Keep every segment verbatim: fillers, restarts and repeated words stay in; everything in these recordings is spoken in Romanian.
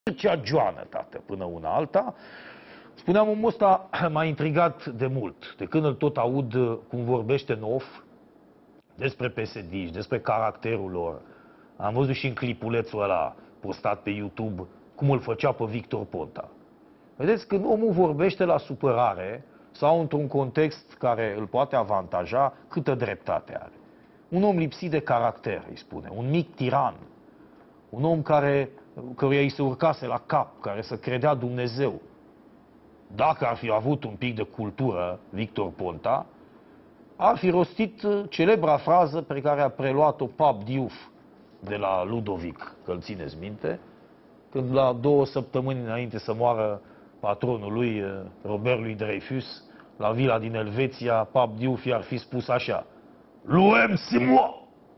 Mircea Joană, tată, până una alta. Spuneam, omul ăsta m-a intrigat de mult, de când îl tot aud cum vorbește în off despre P S D-iști, despre caracterul lor. Am văzut și în clipulețul ăla postat pe YouTube cum îl făcea pe Victor Ponta. Vedeți, când omul vorbește la supărare sau într-un context care îl poate avantaja, câtă dreptate are. Un om lipsit de caracter, îi spune, un mic tiran, un om care, căruia îi se urcase la cap, care să credea Dumnezeu. Dacă ar fi avut un pic de cultură, Victor Ponta, ar fi rostit celebra frază pe care a preluat-o Pap Diouf de la Ludovic, că-l țineți minte, când la două săptămâni înainte să moară patronul lui, Robert lui Dreyfus, la vila din Elveția, Pap Diouf i-ar fi spus așa: "Luem Simon!"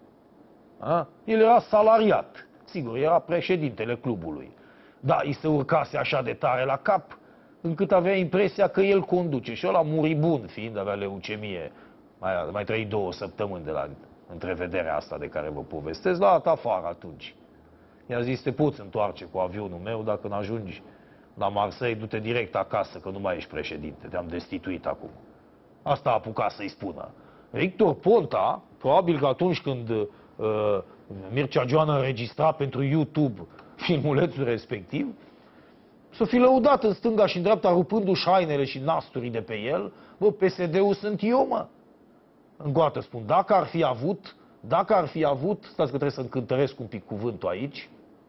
El era salariat, sigur, era președintele clubului, dar îi se urcase așa de tare la cap, încât avea impresia că el conduce. Și ăla, muribund fiind, avea leucemie, mai, mai trăi două săptămâni de la întrevederea asta de care vă povestesc, l-a dat afară atunci. I-a zis: "Te poți întoarce cu avionul meu, dacă când ajungi la Marseille, du-te direct acasă, că nu mai ești președinte, te-am destituit acum." Asta a apucat să-i spună. Victor Ponta, probabil că atunci când uh, Mircea Joană înregistra pentru YouTube filmulețul respectiv, să fi lăudat în stânga și în dreapta, rupându-și hainele și nasturii de pe el: "Bă, P S D-ul sunt eu, mă." Încoată spun, dacă ar fi avut, dacă ar fi avut, stați că trebuie să încântăresc un pic cuvântul aici,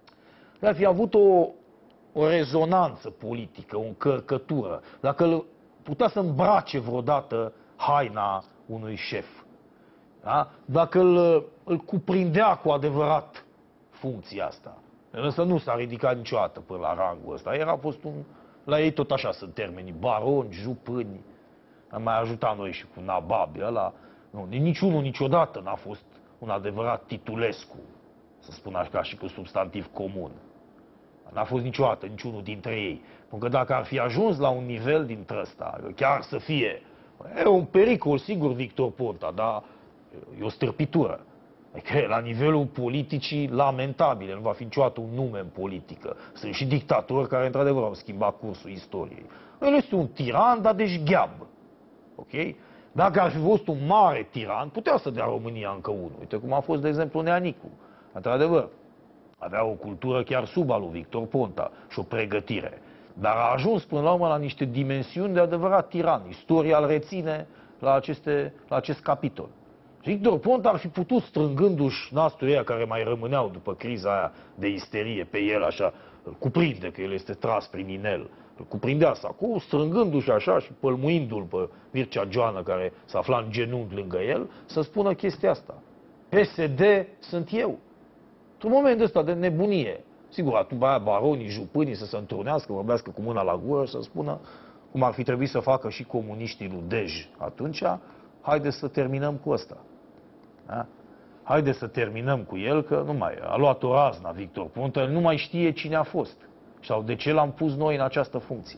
ar fi avut o, o rezonanță politică, o încărcătură, dacă îl putea să îmbrace vreodată haina unui șef, da? Dacă îl, îl cuprindea cu adevărat funcția asta. Însă nu s-a ridicat niciodată până la rangul ăsta. Era fost un... La ei tot așa sunt termenii: baroni, jupâni. Am mai ajutat noi și cu nababi ăla. Nu, niciunul niciodată n-a fost un adevărat titulescu, să spun așa, și cu substantiv comun. N-a fost niciodată niciunul dintre ei. Pentru că dacă ar fi ajuns la un nivel dintre ăsta, chiar să fie, e un pericol, sigur, Victor Ponta, dar e o stârpitură. Adică, la nivelul politicii, lamentabile, nu va fi niciodată un nume în politică. Sunt și dictatori care, într-adevăr, au schimbat cursul istoriei. El este un tiran, dar de șgheab. Ok? Dacă ar fi fost un mare tiran, putea să dea România încă unul. Uite cum a fost, de exemplu, Neanicu. Într-adevăr, avea o cultură chiar sub a lui Victor Ponta și o pregătire. Dar a ajuns până la urmă la niște dimensiuni de adevărat tiran. Istoria îl reține la, aceste, la acest capitol. Victor Ponta ar fi putut, strângându-și nasturii aia care mai rămâneau după criza aia de isterie pe el, așa, îl cuprinde că el este tras prin inel, îl cuprindea asta, cu strângându-și așa și pălmuindu-l pe Mircea Joană, care se afla în genunchi lângă el, să spună chestia asta: P S D sunt eu. Într-un moment ăsta de nebunie. Sigur, atunci aia baronii, jupânii să se întrunească, vorbească cu mâna la gură, să spună, cum ar fi trebuit să facă și comuniștii lui Dej atunci: haideți să terminăm cu ăsta. Da? Haideți să terminăm cu el, că nu mai a luat o razna Victor Ponta, el nu mai știe cine a fost sau de ce l-am pus noi în această funcție.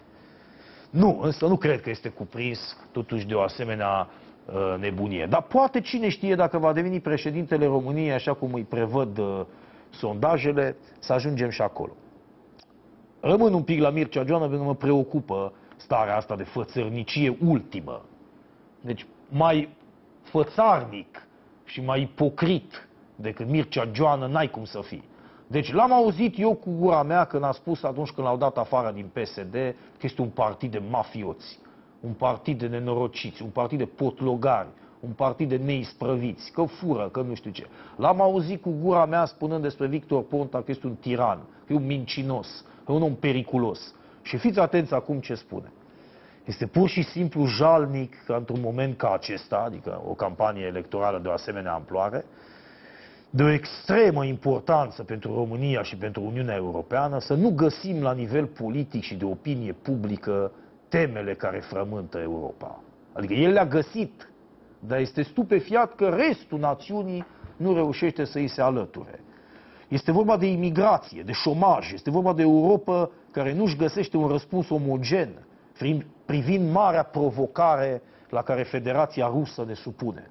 Nu, însă nu cred că este cuprins totuși de o asemenea uh, nebunie. Dar poate, cine știe, dacă va deveni președintele României, așa cum îi prevăd uh, sondajele, să ajungem și acolo. Rămân un pic la Mircea Joană, pentru că mă preocupă starea asta de fățărnicie ultimă. Deci mai fățarnic și mai ipocrit decât Mircea Joană n-ai cum să fii. Deci l-am auzit eu cu gura mea când a spus, atunci când l-au dat afară din P S D, că este un partid de mafioți, un partid de nenorociți, un partid de potlogari, un partid de neisprăviți, că fură, că nu știu ce. L-am auzit cu gura mea spunând despre Victor Ponta că este un tiran, că e un mincinos, că e un om periculos. Și fiți atenți acum ce spune. Este pur și simplu jalnic ca într-un moment ca acesta, adică o campanie electorală de o asemenea amploare, de o extremă importanță pentru România și pentru Uniunea Europeană, să nu găsim la nivel politic și de opinie publică temele care frământă Europa. Adică el le-a găsit, dar este stupefiat că restul națiunii nu reușește să îi se alăture. Este vorba de imigrație, de șomaj, este vorba de Europa care nu-și găsește un răspuns omogen privind marea provocare la care Federația Rusă ne supune.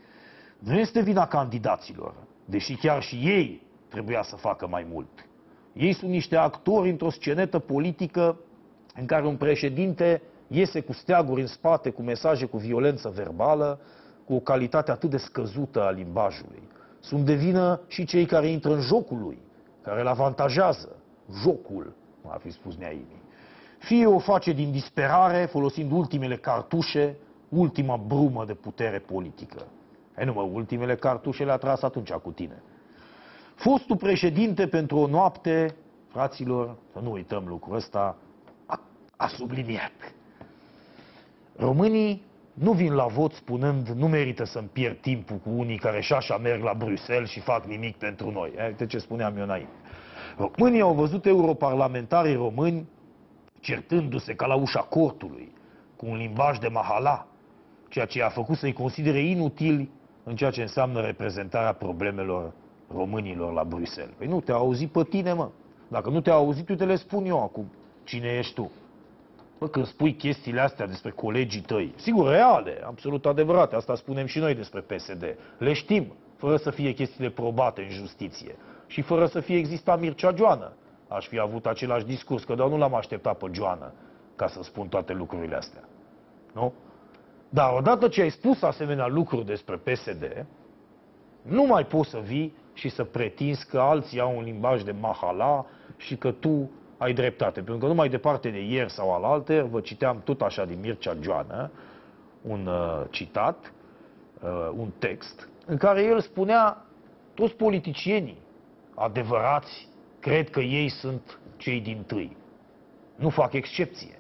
Nu este vina candidaților, deși chiar și ei trebuia să facă mai mult. Ei sunt niște actori într-o scenetă politică în care un președinte iese cu steaguri în spate, cu mesaje cu violență verbală, cu o calitate atât de scăzută a limbajului. Sunt de vină și cei care intră în jocul lui, care îl avantajează. Jocul, cum ar fi spus Neaimi. Fie o face din disperare, folosind ultimele cartușe, ultima brumă de putere politică. E nu mă, ultimele cartușe le-a tras atunci cu tine. Fostul președinte pentru o noapte, fraților, să nu uităm lucrul ăsta, a, a subliniat. Românii nu vin la vot spunând nu merită să-mi pierd timpul cu unii care și așa merg la Bruxelles și fac nimic pentru noi. Uite ce spuneam eu înainte. Românii au văzut europarlamentarii români certându-se ca la ușa cortului, cu un limbaj de mahala, ceea ce i-a făcut să-i considere inutili în ceea ce înseamnă reprezentarea problemelor românilor la Bruxelles. Păi nu, te-a auzit pe tine, mă. Dacă nu te-a auzit, eu te le spun eu acum. Cine ești tu? Bă, când spui chestiile astea despre colegii tăi, sigur, reale, absolut adevărate, asta spunem și noi despre P S D, le știm, fără să fie chestiile probate în justiție și fără să fie existat Mircea Joană. Aș fi avut același discurs, că doar nu l-am așteptat pe Joană ca să spun toate lucrurile astea. Nu? Dar odată ce ai spus asemenea lucruri despre P S D, nu mai poți să vii și să pretinzi că alții au un limbaj de mahala și că tu ai dreptate. Pentru că numai departe de ieri sau alaltă, vă citeam tot așa din Mircea Joană, un uh, citat, uh, un text, în care el spunea, toți politicienii adevărați cred că ei sunt cei dintâi. Nu fac excepție.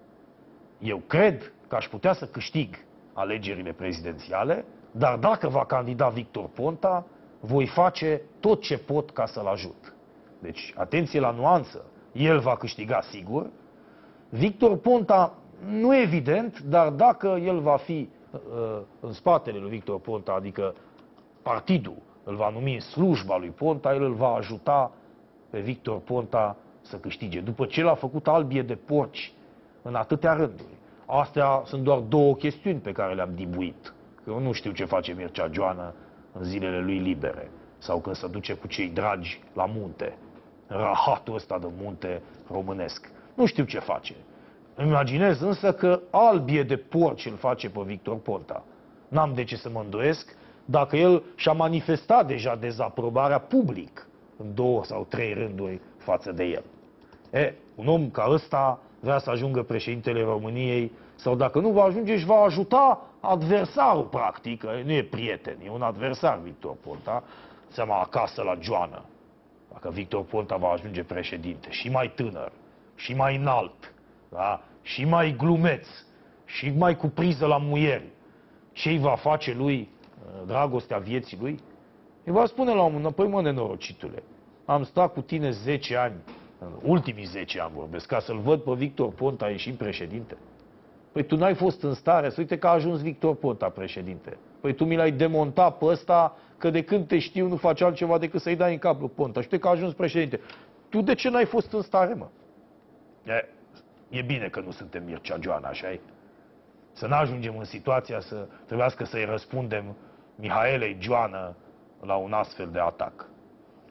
Eu cred că aș putea să câștig alegerile prezidențiale, dar dacă va candida Victor Ponta, voi face tot ce pot ca să-l ajut. Deci, atenție la nuanță. El va câștiga sigur. Victor Ponta, nu evident, dar dacă el va fi uh, în spatele lui Victor Ponta, adică partidul îl va numi în slujba lui Ponta, el îl va ajuta pe Victor Ponta să câștige. După ce l-a făcut albie de porci în atâtea rânduri. Astea sunt doar două chestiuni pe care le-am dibuit. Eu nu știu ce face Mircea Joană în zilele lui libere sau când se duce cu cei dragi la munte, în rahatul ăsta de munte românesc. Nu știu ce face. Îmi imaginez însă că albie de porci îl face pe Victor Ponta. N-am de ce să mă îndoiesc dacă el și-a manifestat deja dezaprobarea public în două sau trei rânduri față de el. E, un om ca ăsta vrea să ajungă președintele României sau dacă nu va ajunge, își va ajuta adversarul, practic, nu e prieten, e un adversar Victor Ponta, seama acasă la Joană. Dacă Victor Ponta va ajunge președinte, și mai tânăr, și mai înalt, da? Și mai glumeț, și mai cu priză la muieri, ce îi va face lui dragostea vieții lui? Îi va spune la un moment dat, păi mă, nenorocitule, am stat cu tine zece ani, în ultimii zece ani vorbesc, ca să-l văd pe Victor Ponta ieșind președinte. Păi tu n-ai fost în stare, să uite că a ajuns Victor Ponta președinte. Păi tu mi l-ai demontat pe ăsta, că de când te știu nu faci altceva decât să-i dai în cap lui Ponta. Și uite că a ajuns președinte. Tu de ce n-ai fost în stare, mă? E, e bine că nu suntem Mircea Joană, așa-i? Să n-ajungem în situația să trebuiască să-i răspundem Mihaelei Joană la un astfel de atac.